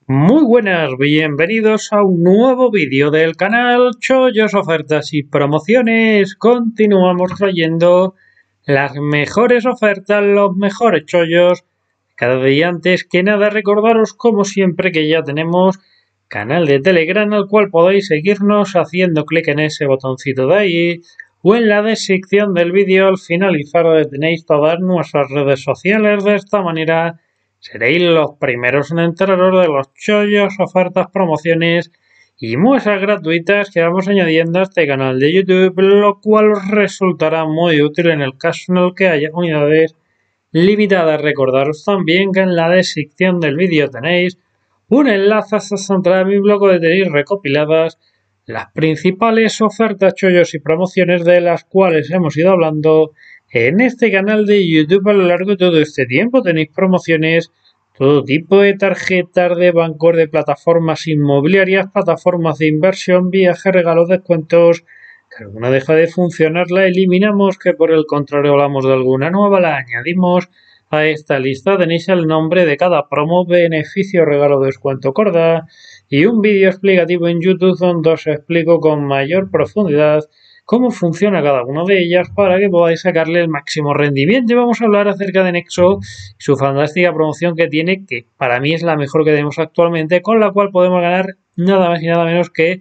Muy buenas, bienvenidos a un nuevo vídeo del canal Chollos, Ofertas y Promociones. Continuamos trayendo las mejores ofertas, los mejores chollos. Cada día antes que nada recordaros como siempre que ya tenemos canal de Telegram al cual podéis seguirnos haciendo clic en ese botoncito de ahí o en la descripción del vídeo al finalizar donde tenéis todas nuestras redes sociales. De esta manera seréis los primeros en enteraros de los chollos, ofertas, promociones y muestras gratuitas que vamos añadiendo a este canal de YouTube, lo cual os resultará muy útil en el caso en el que haya unidades limitadas. Recordaros también que en la descripción del vídeo tenéis un enlace a esta entrada de mi blog donde tenéis recopiladas las principales ofertas, chollos y promociones de las cuales hemos ido hablando en este canal de YouTube a lo largo de todo este tiempo. Tenéis promociones, todo tipo de tarjetas de bancos, de plataformas inmobiliarias, plataformas de inversión, viajes, regalos, descuentos. Que alguna deja de funcionar, la eliminamos, que por el contrario hablamos de alguna nueva, la añadimos a esta lista. Tenéis el nombre de cada promo, beneficio, regalo, descuento, corda y un vídeo explicativo en YouTube donde os explico con mayor profundidad cómo funciona cada una de ellas para que podáis sacarle el máximo rendimiento. Y vamos a hablar acerca de Nexo y su fantástica promoción que tiene, que para mí es la mejor que tenemos actualmente, con la cual podemos ganar nada más y nada menos que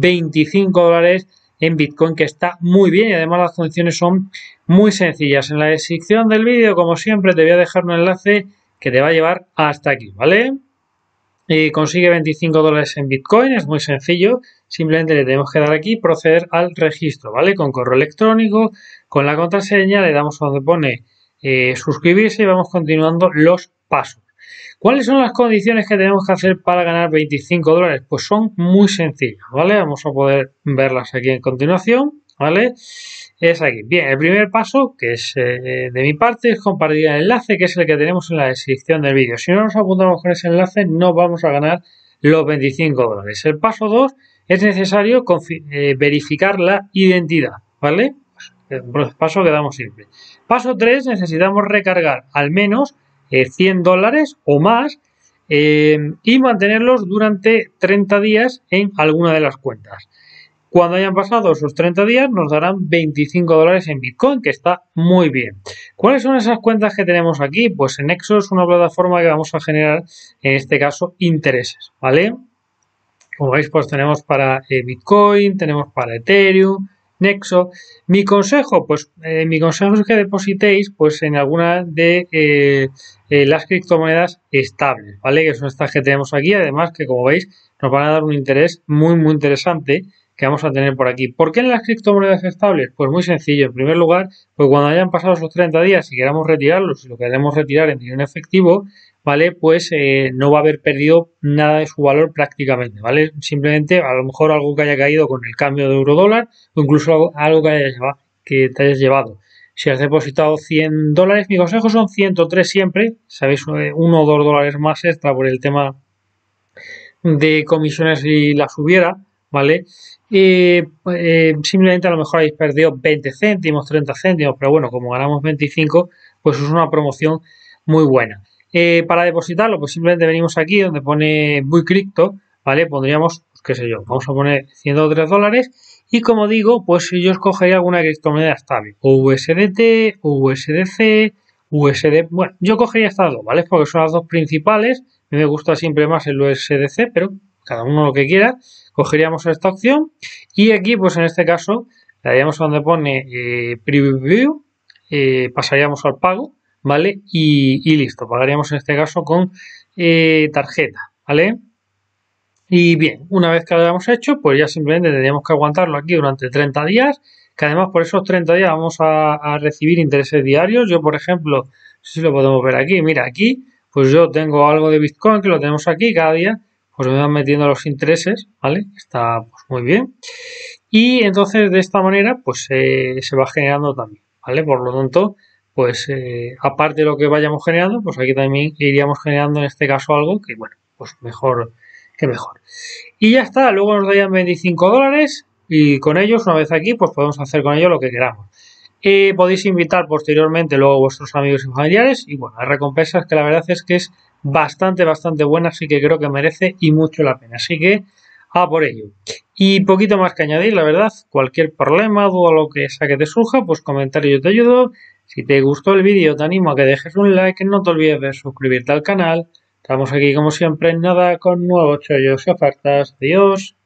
$25 en Bitcoin, que está muy bien y además las condiciones son muy sencillas. En la descripción del vídeo, como siempre, te voy a dejar un enlace que te va a llevar hasta aquí, ¿vale? Consigue $25 en Bitcoin, es muy sencillo, simplemente le tenemos que dar aquí proceder al registro, ¿vale? Con correo electrónico, con la contraseña, le damos a donde pone suscribirse y vamos continuando los pasos. ¿Cuáles son las condiciones que tenemos que hacer para ganar $25? Pues son muy sencillas, ¿vale? Vamos a poder verlas aquí en continuación, ¿vale? Es aquí. Bien, el primer paso, que es de mi parte, es compartir el enlace, que es el que tenemos en la descripción del vídeo. Si no nos apuntamos con ese enlace, no vamos a ganar los $25. El paso 2 es necesario verificar la identidad, ¿vale? Pues, paso que damos siempre. Paso 3, necesitamos recargar al menos $100 o más y mantenerlos durante 30 días en alguna de las cuentas. Cuando hayan pasado esos 30 días nos darán $25 en Bitcoin, que está muy bien. ¿Cuáles son esas cuentas que tenemos aquí? Pues en Nexo es una plataforma que vamos a generar, en este caso, intereses, ¿vale? Como veis, pues tenemos para Bitcoin, tenemos para Ethereum, Nexo. Mi consejo, pues mi consejo es que depositéis pues en alguna de las criptomonedas estables, ¿vale? Que son estas que tenemos aquí, además que como veis nos van a dar un interés muy interesante que vamos a tener por aquí. ¿Por qué en las criptomonedas estables? Pues muy sencillo. En primer lugar, pues cuando hayan pasado esos 30 días y queramos retirarlos, si lo queremos retirar en dinero efectivo, ¿vale? Pues no va a haber perdido nada de su valor prácticamente, ¿vale? Simplemente a lo mejor algo que haya caído con el cambio de euro-dólar o incluso algo que te hayas llevado. Si has depositado $100, mi consejo son 103 siempre, sabéis, $1 o $2 más extra por el tema de comisiones si las hubiera, ¿vale? Simplemente a lo mejor habéis perdido 20 céntimos, 30 céntimos, pero bueno, como ganamos 25, pues es una promoción muy buena. Para depositarlo, pues simplemente venimos aquí donde pone Buy Crypto, ¿vale? Pondríamos, pues, qué sé yo, vamos a poner $103 y como digo, pues yo escogería alguna criptomoneda estable, o USDT, o USDC, USD, bueno, yo cogería estas dos, ¿vale? Porque son las dos principales. A mí me gusta siempre más el USDC, pero cada uno lo que quiera. Cogeríamos esta opción y aquí, pues en este caso, le daríamos donde pone Preview, pasaríamos al pago, ¿vale? Y listo, pagaríamos en este caso con tarjeta, ¿vale? Y bien, una vez que lo hayamos hecho, pues ya simplemente tendríamos que aguantarlo aquí durante 30 días, que además por esos 30 días vamos a recibir intereses diarios. Yo, por ejemplo, si lo podemos ver aquí, mira, aquí, pues yo tengo algo de Bitcoin que lo tenemos aquí cada día, pues me van metiendo los intereses, ¿vale? Está pues muy bien. Y entonces de esta manera, pues se va generando también, ¿vale? Por lo tanto, pues aparte de lo que vayamos generando, pues aquí también iríamos generando en este caso algo que, bueno, pues mejor que mejor. Y ya está, luego nos darían $25 y con ellos, una vez aquí, pues podemos hacer con ellos lo que queramos. Y podéis invitar posteriormente luego a vuestros amigos y familiares. Y bueno, las recompensas que la verdad es que es bastante buena, así que creo que merece y mucho la pena. Así que a por ello. Y poquito más que añadir, la verdad, cualquier problema, duda o lo que sea que te surja, pues comentario yo te ayudo. Si te gustó el vídeo, te animo a que dejes un like, no te olvides de suscribirte al canal. Estamos aquí como siempre en nada con nuevos chollos y ofertas. Adiós.